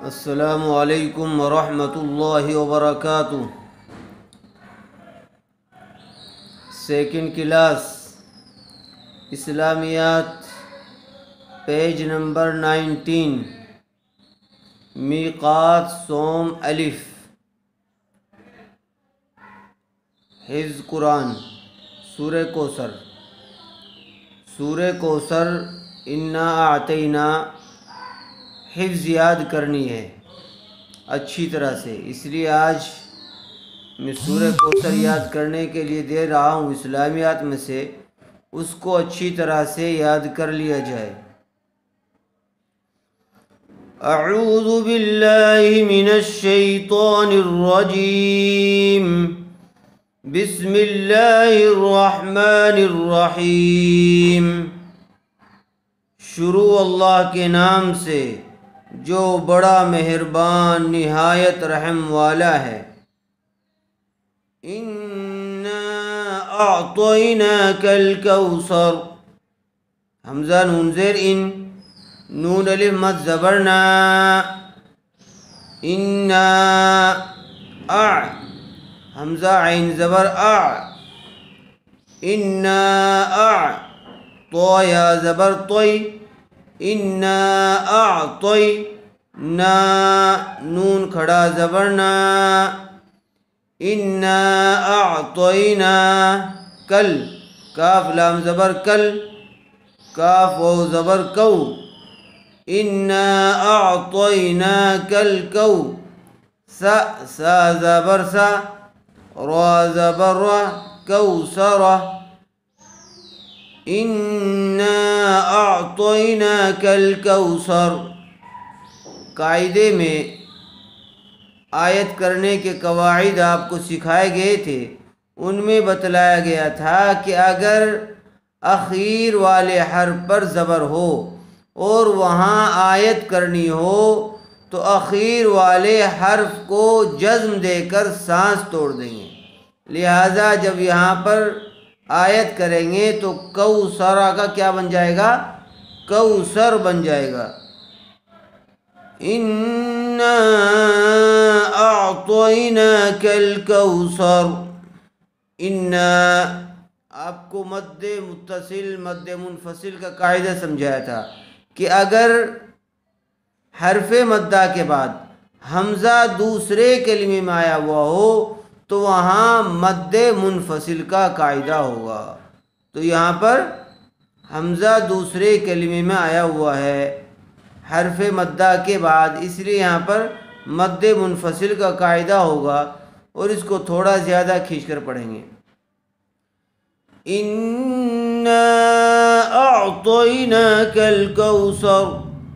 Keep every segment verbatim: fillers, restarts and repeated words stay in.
السلام علیکم ورحمۃ اللہ وبرکاتہ۔ سیکنڈ کلاس اسلامیات پیج نمبر نائنٹین، میقات سوم الف، حفظ قرآن، سورہ کوثر۔ سورہ کوثر انا اعطینا حفظ یاد کرنی ہے اچھی طرح سے، اس لیے آج میں سورہ کوثر یاد کرنے کے لیے دے رہا ہوں اسلامیات میں سے، اس کو اچھی طرح سے یاد کر لیا جائے۔ اعوذ باللہ من الشیطان الرجیم، بسم اللہ الرحمن الرحیم۔ شروع اللہ کے نام سے جو بڑا مہربان نہایت رحم والا ہے۔ انا اعطیناک الکوثر، حمزہ نون زیر ان، نون الف مد زبر نا، انا اع، حمزہ عین زبر اع، انا اع، تو یا زبر طوی، انا اعطی، نا نون کھڑا زبر نا، انا اعطینا کل، کاف لام زبر کل، کاف و زبر کو، انا اعطینا کل کو، سا سا زبر سا، را زبر را، کوثر، انا اعطیناک الکوثر۔ قاعدے میں آیت کرنے کے قواعد آپ کو سکھائے گئے تھے، ان میں بتلایا گیا تھا کہ اگر اخیر والے حرف پر زبر ہو اور وہاں آیت کرنی ہو تو اخیر والے حرف کو جزم دے کر سانس توڑ دیں گے، لہذا جب یہاں پر آیت کریں گے تو کوثرہ کا کیا بن جائے گا؟ کوثر بن جائے گا۔ انا اعطیناک الکوثر، انا آپ کو مد متصل مد منفصل کا قاعدہ سمجھایا تھا کہ اگر حرف مدہ کے بعد حمزہ دوسرے کلمے میں آیا ہوا ہو تو وہاں مد منفصل کا قاعدہ ہوگا۔ تو یہاں پر حمزہ دوسرے کلمے میں آیا ہوا ہے حرف مدہ کے بعد، اس لیے یہاں پر مد منفصل کا قاعدہ ہوگا، اور اس کو تھوڑا زیادہ کھینچ کر پڑھیں گے۔ انا اعطیناک الکوثر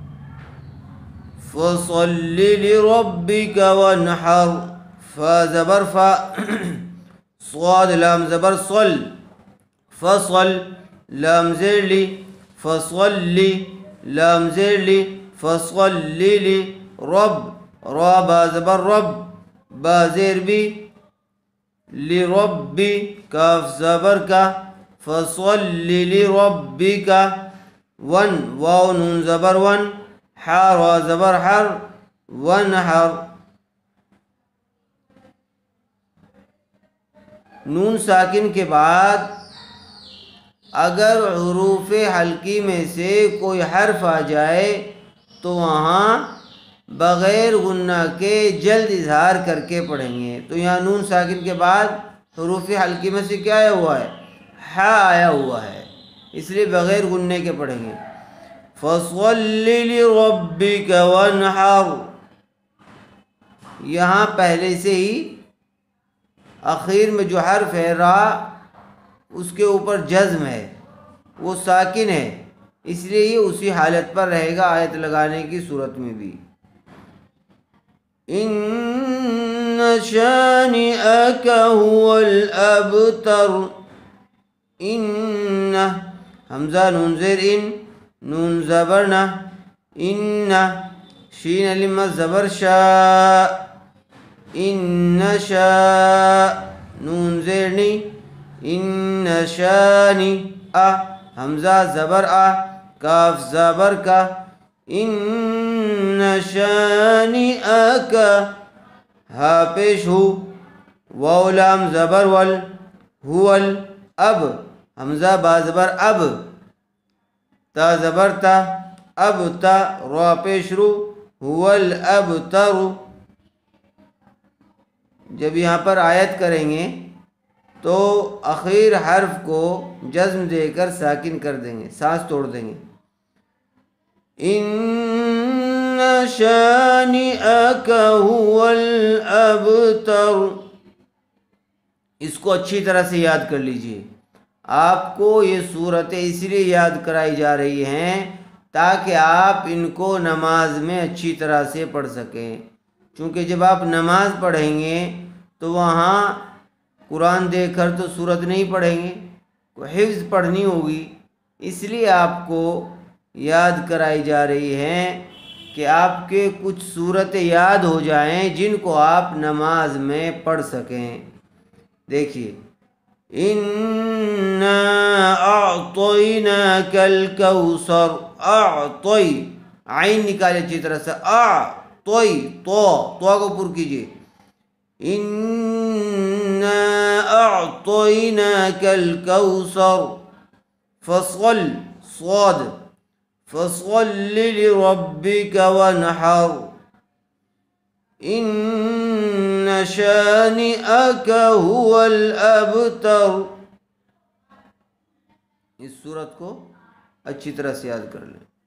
فصل لربک وانحر، فا زبر فا، صاد لام زبر صل، فصل لام زیر لی، فصل لی لام زیر لی، فصل لی لی، رب را با زبر رب، با زیر بی، لی ربی کاف زبر کا، فصل لی لی ربی کا، ون واو نون زبر ون، حا را زبر حر، ون حر، نون ساکن کے بعد اگر حروف حلقی میں سے کوئی حرف آ جائے تو وہاں بغیر غنہ کے جلد اظہار کر کے پڑھیں گے۔ تو یہاں نون ساکن کے بعد حروف حلقی میں سے کیا آیا ہوا ہے؟ ہا آیا ہوا ہے، اس لیے بغیر غنہ کے پڑھیں گے۔ فَصَلِّ لِرَبِّكَ وَانْحَرْ، یہاں پہلے سے ہی اخیر میں جو حرف ہے را، اس کے اوپر جزم ہے، وہ ساکن ہے، اس لیے یہ اسی حالت پر رہے گا آیت لگانے کی صورت میں بھی۔ ان شانئک هو الابتر، ان حمزہ نون زیر ان، نون زبر نہ، ان شین علم زبر شا، ان شاء نون زیر نی، ان شانی، ا حمزہ زبر آ، کاف زبر کا، ان شانئک ہا پیش ہو، واو لام زبر ول، ہول، اب حمزہ با زبر اب، تا زبر تا، اب تا، را پیش رو، ہول اب ترو۔ جب یہاں پر آیت کریں گے تو اخیر حرف کو جزم دے کر ساکن کر دیں گے، سانس توڑ دیں گے۔ ان شانئک هو الابتر، اس کو اچھی طرح سے یاد کر لیجئے۔ آپ کو یہ صورتیں اس لیے یاد کرائی جا رہی ہیں تاکہ آپ ان کو نماز میں اچھی طرح سے پڑھ سکیں، چونکہ جب آپ نماز پڑھیں گے تو وہاں قرآن دیکھ کر تو صورت نہیں پڑھیں گے، حفظ پڑھنی ہوگی، اس لیے آپ کو یاد کرائی جا رہی ہیں کہ آپ کے کچھ صورتیں یاد ہو جائیں جن کو آپ نماز میں پڑھ سکیں۔ دیکھیے، اِنَّا أَعْطَيْنَاكَ الْكَوْثَرَ، اعطی، عین نکالے اچھی طرح سے، اعطی، تو تو کو پر کیجیے، اِنَّا أَعْطَيْنَاكَ الْكَوْثَرَ فَصَلِّ، صاد، فَصَلِّ لِرَبِّكَ وَانْحَرْ ان شانئک هو الابتر۔ اس صورت کو اچھی طرح سے یاد کر لیں۔